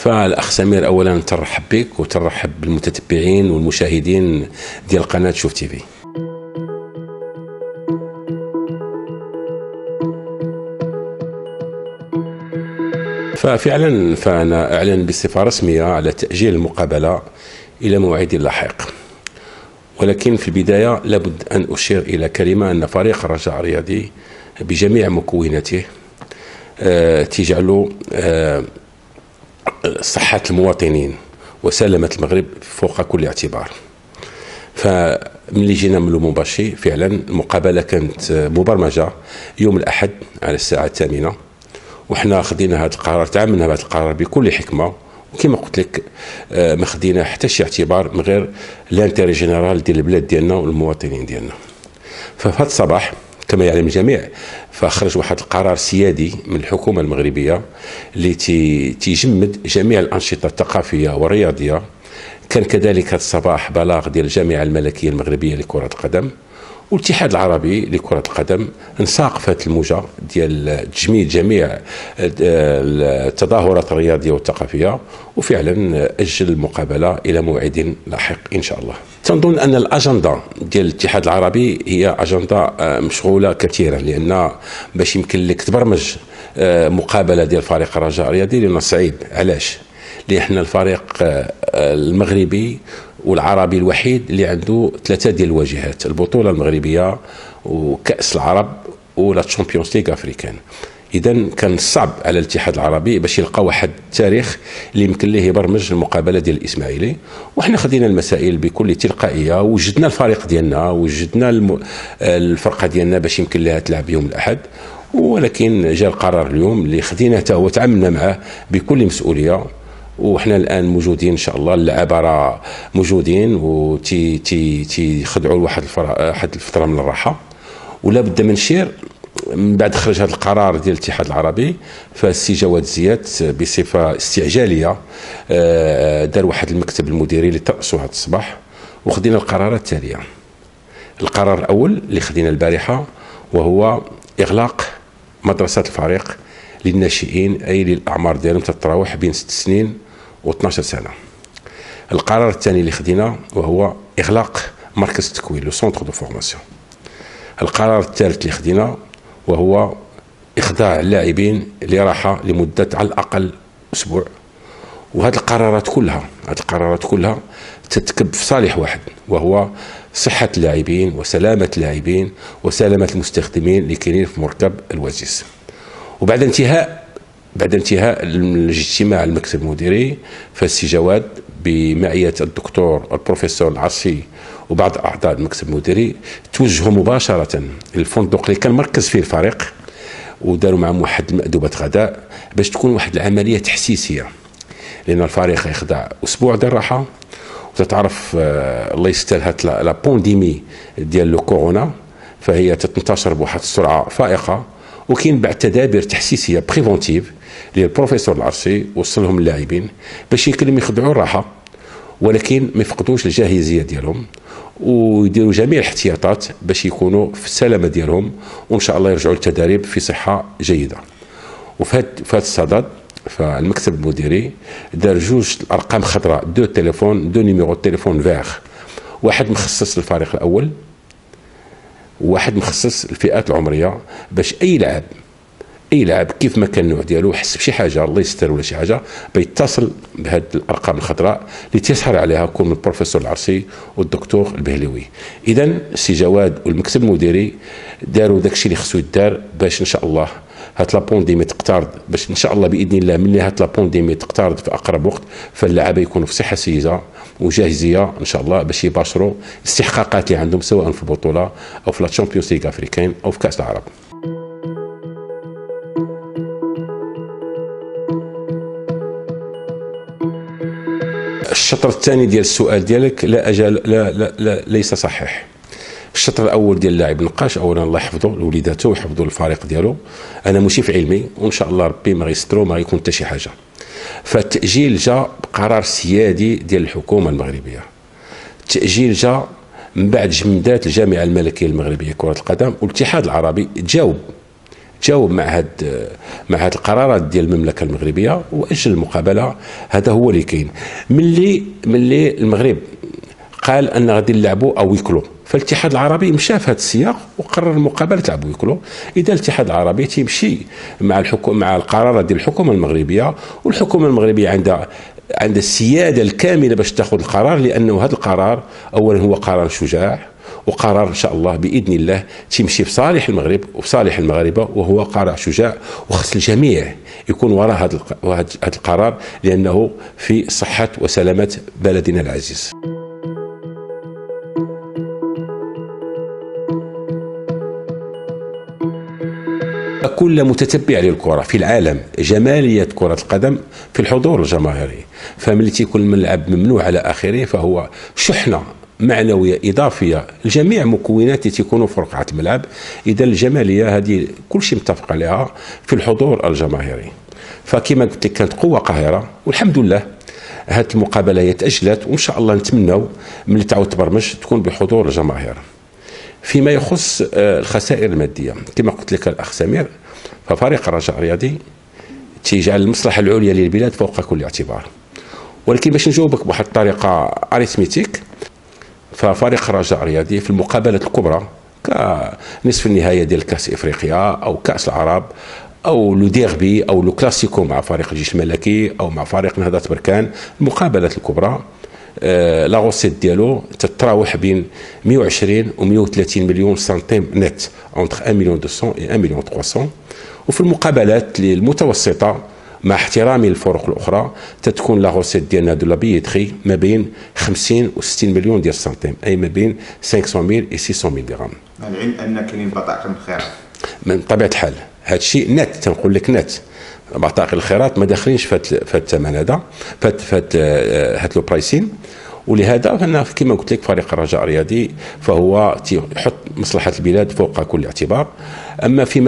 فالاخ سمير اولا ترحب بك وترحب بالمتتبعين والمشاهدين ديال قناه شوف تي في. ففعلا فانا اعلن بصفه رسميه على تاجيل المقابله الى موعد لاحق، ولكن في البدايه لابد ان اشير الى كلمه ان فريق الرجاء الرياضي بجميع مكوناته تجعل صحة المواطنين وسلامة المغرب فوق كل اعتبار. فملي جينا من لومومباشي فعلا المقابلة كانت مبرمجة يوم الأحد على الساعة 8، وحنا خدينا هذا القرار، تعاملنا بهذا القرار بكل حكمة، وكما قلت لك ما خدينا حتى شي اعتبار من غير لانتيري جينيرال ديال البلاد ديالنا والمواطنين ديالنا. ففي هذا الصباح كما يعلم الجميع فخرج واحد القرار سيادي من الحكومة المغربية اللي تيجمد جميع الأنشطة الثقافية والرياضية. كان كذلك هذا الصباح بلاغ ديال الجامعة الملكية المغربية لكرة القدم والاتحاد العربي لكرة القدم انساق في هذه الموجة ديال تجميد جميع التظاهرات الرياضية والثقافية، وفعلا أجل المقابلة إلى موعد لاحق إن شاء الله. تنظن أن الأجندة ديال الاتحاد العربي هي أجندة مشغولة كثيرا، لأن باش يمكن لك تبرمج مقابلة ديال فريق الرجاء الرياضي لأنه صعيب. علاش؟ لأن الفريق المغربي والعربي الوحيد اللي عنده 3 ديال الواجهات: البطولة المغربية وكأس العرب ولا تشامبيونز ليغ افريكان. اذا كان صعب على الاتحاد العربي باش يلقى واحد التاريخ اللي يمكن ليه يبرمج المقابله ديال الاسماعيلي، وحنا خدينا المسائل بكل تلقائيه، وجدنا الفريق ديالنا وجدنا الفرقه ديالنا باش يمكن لها تلعب يوم الاحد. ولكن جاء القرار اليوم اللي خديناه حتى هو تعاملنا معه بكل مسؤوليه، وحنا الان موجودين ان شاء الله، اللعابه راه موجودين وتي خدعوا لواحد الفتره من الراحه. ولا بد من شير من بعد خرج هذا القرار ديال الاتحاد العربي، فالسي جواد زياد بصفه استعجاليه دار واحد المكتب المديري اللي ترأسوا هذا الصباح، وخدينا القرارات التاليه. القرار الاول اللي خدينا البارحه وهو اغلاق مدرسه الفريق للناشئين، اي للاعمار ديالهم تتراوح بين 6 سنين و12 سنه. القرار الثاني اللي خدينا وهو اغلاق مركز التكوين لو سونتر دو فورماسيون. القرار الثالث اللي خدينا وهو اخضاع اللاعبين لراحه لمده على الاقل اسبوع. وهذه القرارات كلها تتكب في صالح واحد، وهو صحه اللاعبين وسلامه اللاعبين وسلامه المستخدمين اللي كاينين في مركب الوزيس. وبعد انتهاء الاجتماع المكتب المديري، فالسي جواد بمعيه الدكتور البروفيسور العرسي وبعض اعضاء المكتب المديري توجهوا مباشره للفندق اللي كان مركز فيه الفريق، وداروا معهم واحد مأدبة غداء باش تكون واحد العمليه تحسيسيه، لان الفريق يخضع اسبوع ديال الراحه. وتتعرف الله يستر هاد لا بونديمي ديال لو كورونا، فهي تنتشر بواحد السرعه فائقه، وكاين بعد تدابير تحسيسيه بريفونتيف اللي البروفيسور العرسي وصلهم اللاعبين باش يمكن يخضعوا الراحه، ولكن ما يفقدوش الجاهزيه ديالهم، ويديروا جميع الاحتياطات باش يكونوا في السلامه ديالهم، وان شاء الله يرجعوا للتدريب في صحه جيده. وفي هذا الصدد فالمكتب المديري دار 2 ارقام خضراء، 2 نيميرو تليفون فيغ، واحد مخصص للفريق الاول وواحد مخصص الفئات العمريه، باش اي لاعب كيف ما كان النوع ديالو حس بشي حاجه الله يستر ولا شي حاجه بيتصل بهذه الارقام الخضراء اللي تيسهر عليها كون من البروفيسور العرسي والدكتور البهلوي. اذا السي جواد والمكتب المديري داروا داكشي اللي خصو يدار باش ان شاء الله هاد لابونديمي تقترض، باش ان شاء الله باذن الله ملي هاد لابونديمي تقترض في اقرب وقت فاللاعبه يكونوا في صحه سيئه وجاهزيه ان شاء الله باش يباشروا الاستحقاقات اللي عندهم سواء في البطوله او في لا تشامبيونز ليغ افريكان او في كاس العرب. الشطر الثاني ديال السؤال ديالك لا أجل لا ليس صحيح. الشطر الاول ديال اللاعب نقاش، اولا الله يحفظه لوليداته ويحفظوا الفريق ديالو، انا ماشي في علمي وان شاء الله ربي ما غيسترو ما غيكون حتى شي حاجه. فالتاجيل جاء بقرار سيادي ديال الحكومه المغربيه. التاجيل جاء من بعد جمدات الجامعه الملكيه المغربيه لكره القدم والاتحاد العربي تجاوب مع هاد القرارات ديال المملكه المغربيه واجل المقابله. هذا هو اللي كاين. ملي المغرب قال ان غادي نلعبوا او يكلو، فالاتحاد العربي مشى في هذا السياق وقرر المقابله تلعبوا يكلو. اذا الاتحاد العربي تيمشي مع القرارات ديال الحكومه المغربيه، والحكومه المغربيه عندها السياده الكامله باش تاخذ القرار، لانه هذا القرار اولا هو قرار شجاع، وقرار ان شاء الله باذن الله تيمشي في صالح المغرب وفي صالح المغاربه، وهو قرار شجاع وخص الجميع يكون وراء هذا القرار، لانه في صحه وسلامه بلدنا العزيز. كل متتبع للكرة في العالم جمالية كرة القدم في الحضور الجماهيري، فملي تيكون الملعب ممنوع على آخره فهو شحنة معنوية إضافية لجميع مكونات اللي تيكونوا في رقعة الملعب. إذا الجمالية هذه كل شيء متفق عليها في الحضور الجماهيري. فكما قلت لك كانت قوة قاهرة، والحمد لله هذه المقابلة هي تأجلت، وإن شاء الله نتمنوا ملي تعاود تبرمج تكون بحضور الجماهير. فيما يخص الخسائر المادية كما قلت لك الأخ سمير، ففريق الرجاء الرياضي تيجعل المصلحة العليا للبلاد فوق كل اعتبار. ولكن باش نجاوبك بواحد الطريقة اريثميتيك، ففريق الرجاء الرياضي في المقابلات الكبرى كنصف النهائي ديال كأس إفريقيا أو كأس العرب أو لو ديربي أو لو كلاسيكو مع فريق الجيش الملكي أو مع فريق نهضة بركان، المقابلات الكبرى لا غوسيت ديالو تتراوح بين 120 و 130 مليون سنتيم نت، entre 1 مليون 200 و 1 مليون 300. وفي المقابلات المتوسطة مع احترامي للفرق الأخرى تتكون لا غوسيت ديالنا دو لا بيتري ما بين 50 و 60 مليون ديال السنتيم، أي ما بين 500,000 و 600,000 درهم. مع العلم أن كاينين بطاقم الخيرات من طبيعة الحال هذا الشيء نت، تنقول لك نت، بطاقم الخيرات ما داخلينش في الثمن هذا، في لو برايسين. ولهذا فانا كما قلت لك فريق الرجاء الرياضي فهو يحط مصلحه البلاد فوق كل اعتبار. اما فيما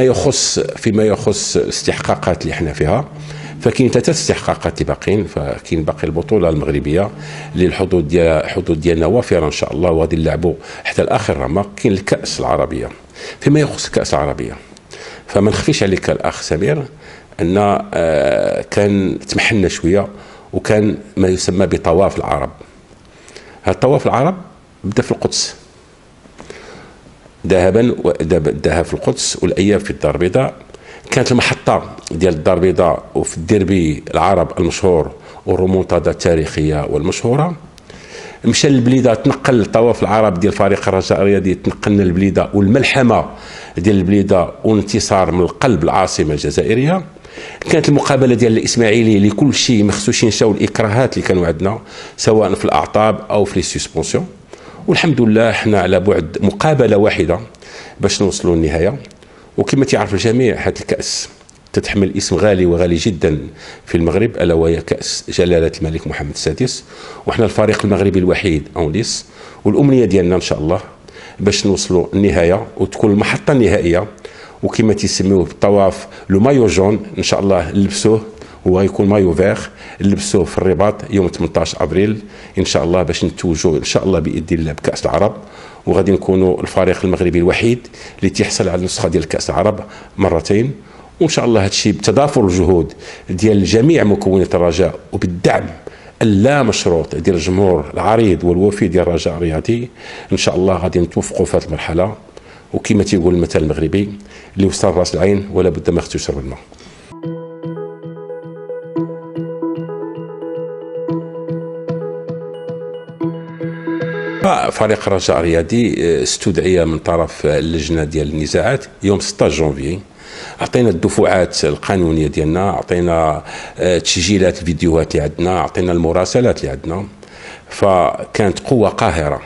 يخص الاستحقاقات اللي احنا فيها، فكاين 3 استحقاقات اللي باقيين. فكاين باقي البطوله المغربيه اللي الحظوظ ديالنا وافره ان شاء الله، وغادي نلعبوا حتى لاخر رمق. كاين الكاس العربيه. فيما يخص الكاس العربيه فما نخفيش عليك الاخ سمير ان كان تمحنا شويه، وكان ما يسمى بطواف العرب. هذا طواف العرب بدا في القدس ذهابا، الذهاب في القدس والاياب في الدار البيضاء. كانت المحطه ديال الدار البيضاء وفي الديربي العرب المشهور والرومونتادا التاريخيه والمشهوره. مشى للبليده، تنقل الطواف العرب ديال فريق الرجاء الرياضي، تنقلنا للبليده والملحمه ديال البليده والانتصار من القلب العاصمه الجزائريه. كانت المقابله ديال الاسماعيلي لكل شيء ما خصوش ينساو الاكراهات اللي كانوا عندنا سواء في الاعطاب او في لي سسبونسيون. والحمد لله حنا على بعد مقابله واحده باش نوصلوا للنهايه. وكما تعرف الجميع هذا الكاس تتحمل اسم غالي وغالي جدا في المغرب، الا وهي كاس جلاله الملك محمد السادس. وحنا الفريق المغربي الوحيد اون ليس، والامنيه ديالنا ان شاء الله باش نوصلوا النهايه وتكون المحطه النهائيه. وكما تيسميوه بالطواف لو مايو جون ان شاء الله نلبسوه، هو غيكون مايو فيغ، نلبسوه في الرباط يوم 18 ابريل ان شاء الله باش نتوجوا ان شاء الله باذن الله بكاس العرب. وغادي نكونوا الفريق المغربي الوحيد اللي تيحصل على النسخه ديال كاس العرب مرتين. وان شاء الله هذا الشيء بتضافر الجهود ديال جميع مكونات الرجاء وبالدعم اللا مشروط ديال الجمهور العريض والوفي ديال الرجاء الرياضي، ان شاء الله غادي نتوفقوا في هذه المرحله. وكما تيقول المثل المغربي اللي وصل راس العين ولا بد ما خصو يشرب الماء. فريق الرجاء الرياضي استدعي من طرف اللجنه ديال النزاعات يوم 16 جونفي. عطينا الدفعات القانونيه ديالنا، عطينا تسجيلات الفيديوهات اللي عندنا، عطينا المراسلات اللي عندنا. فكانت قوه قاهره،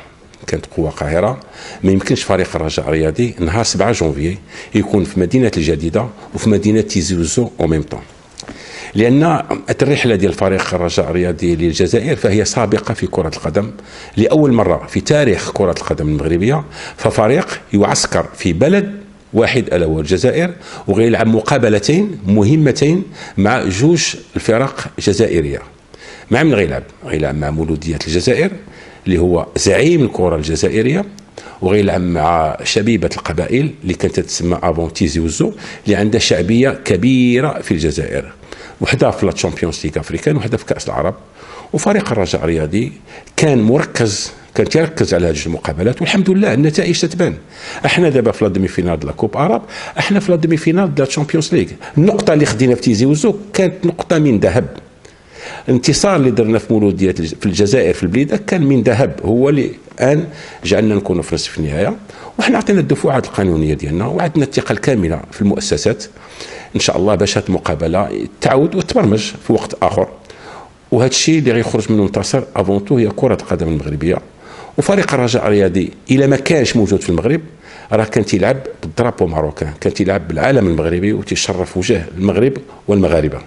ما يمكنش فريق الرجاء الرياضي نهار 7 جونفي يكون في مدينه الجديده وفي مدينه تيزي وزو او ميم طون، لان الرحله ديال فريق الرجاء الرياضي للجزائر فهي سابقه في كره القدم. لاول مره في تاريخ كره القدم المغربيه ففريق يعسكر في بلد واحد الا هو الجزائر، وغيلعب مقابلتين مهمتين مع 2 الفرق جزائريه. مع من غيلعب مع مولوديه الجزائر اللي هو زعيم الكره الجزائريه، وغيلعب مع شبيبه القبائل اللي كانت تسمى افون تيزي وزو، اللي عندها شعبيه كبيره في الجزائر، وحده في لا تشامبيونز ليغ افريكان وحده في كاس العرب. وفريق الرجاء الرياضي كان يركز على هذه المقابلات، والحمد لله النتائج تتبان. احنا دابا في لا دومي فينال لا كوب اراب، احنا في لا دومي فينال لا تشامبيونز ليغ. النقطه اللي خدينا في تيزي وزو كانت نقطه من ذهب. الانتصار اللي درنا في مولوديه في الجزائر في البليده كان من ذهب، هو اللي الان جعلنا نكونوا في نصف النهايه، وحنا عطينا الدفعات القانونيه ديالنا، وعندنا الثقه الكامله في المؤسسات ان شاء الله باش هذه المقابله تعود وتبرمج في وقت اخر. وهذا الشيء اللي غيخرج منه منتصر افونتو هي كره القدم المغربيه. وفريق الرجاء الرياضي الى ما كانش موجود في المغرب راه كان تيلعب بالدرابو ماروكان، كان تيلعب بالعالم المغربي وتيشرف وجه المغرب والمغاربه.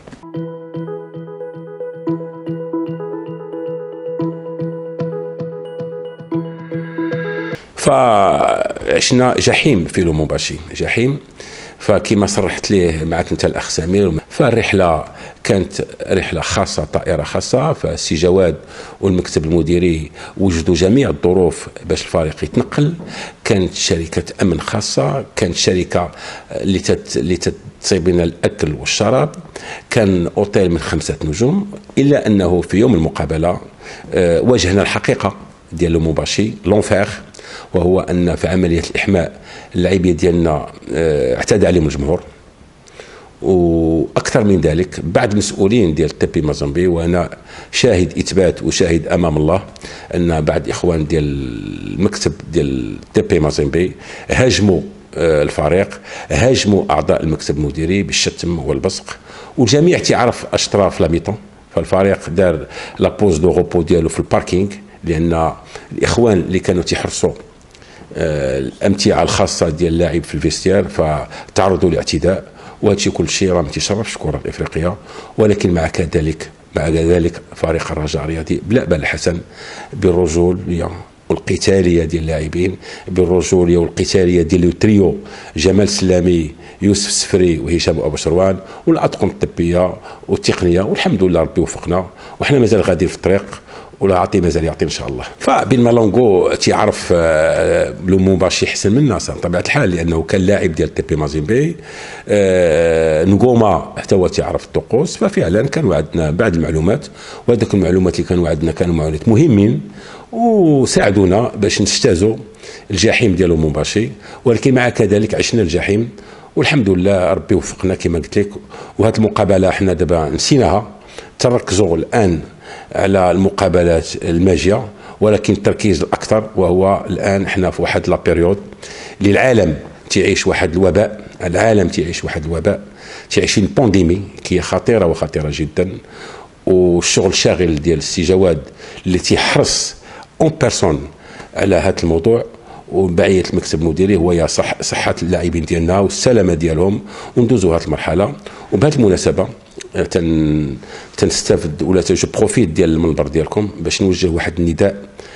فعشنا جحيم في لومومباشي، جحيم. فكما صرحت ليه معك انت الاخ سمير، فالرحله كانت رحله خاصه، طائره خاصه، فالسي جواد والمكتب المديري وجدوا جميع الظروف باش الفريق يتنقل. كانت شركه امن خاصه، كانت شركه اللي تصيب لنا الاكل والشراب، كان اوتيل من 5 نجوم. الا انه في يوم المقابله واجهنا الحقيقه ديال لومومباشي، لونفير، وهو ان في عمليه الاحماء اللاعبين ديالنا اعتدى عليهم الجمهور. واكثر من ذلك بعض المسؤولين ديال تي بي مازامبي، وانا شاهد اثبات وشاهد امام الله ان بعض الاخوان ديال المكتب ديال تي بي مازامبي هاجموا الفريق، هاجموا اعضاء المكتب المديري بالشتم والبصق، والجميع تعرف اشطراف لاميطون. فالفريق دار لابوز دو غوبو ديالو في الباركينغ، لان الاخوان اللي كانوا تيحرصوا الامتعه الخاصه ديال اللاعب في الفيستير فتعرضوا لاعتداء. وهذا الشيء كل شيء راه ما تيشرفش الكره الافريقيه. ولكن مع ذلك فريق الرجاء الرياضي بلا بال حسن بالرجوليه والقتاليه ديال اللاعبين، بالرجوليه والقتاليه ديال التريو جمال سلامي، يوسف السفري، وهشام ابو شروان، والاطقم الطبيه والتقنيه. والحمد لله ربي وفقنا، وحنا مازال غاديين في الطريق، ولا عطي مازال يعطي ان شاء الله. فبن مالونغو تيعرف لومومباشي احسن منا بطبيعه الحال، لانه كان لاعب ديال تي بي مازيمبي. نغوما حتى هو تيعرف الطقوس. ففعلا كانوا عندنا بعض المعلومات، وهذوك المعلومات اللي كانوا عندنا كانوا معلومات مهمين وساعدونا باش نجتازوا الجحيم ديال لومومباشي. ولكن مع كذلك عشنا الجحيم، والحمد لله ربي وفقنا كما قلت لك. وهذه المقابله احنا دابا نسيناها، تركزوا الان على المقابلات الماجيه، ولكن التركيز الاكثر وهو الان احنا في واحد لا بيريود اللي العالم تعيش واحد الوباء، العالم تعيش واحد الوباء، تعيش بانديمي كي خطيره وخطيره جدا. والشغل شاغل ديال السي جواد اللي تيحرص اون بيرسون على هذا الموضوع، وبعية المكتب المديري هو صحة اللاعبين ديالنا والسلامة ديالهم، وندوزوا هذه المرحلة. وبهذه المناسبة تنستافد ولا جو بروفيت ديال المنبر ديالكم باش نوجه واحد النداء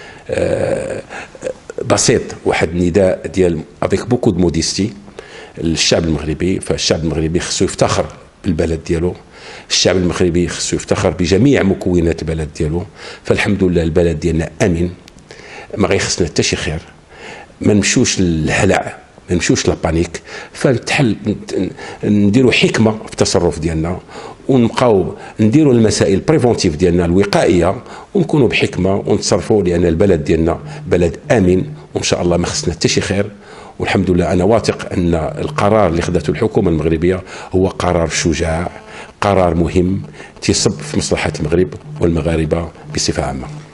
بسيط، واحد النداء ديال افيك بوكو دو موديستي للشعب المغربي. فالشعب المغربي خصو يفتخر بالبلد ديالو، الشعب المغربي خصو يفتخر بجميع مكونات البلد ديالو. فالحمد لله البلد ديالنا امن، ما غيخصنا حتى شي خير، ما نمشوش للهلع، ما نمشوش لابانيك. فنتحل نديروا حكمه في التصرف ديالنا، ونبقاو نديروا المسائل بريفونتيف ديالنا الوقائيه، ونكونوا بحكمه ونتصرفوا، لان البلد ديالنا بلد امن، وان شاء الله ما خصنا حتى شي خير. والحمد لله انا واثق ان القرار اللي خدته الحكومه المغربيه هو قرار شجاع، قرار مهم تيصب في مصلحه المغرب والمغاربه بصفه عامه.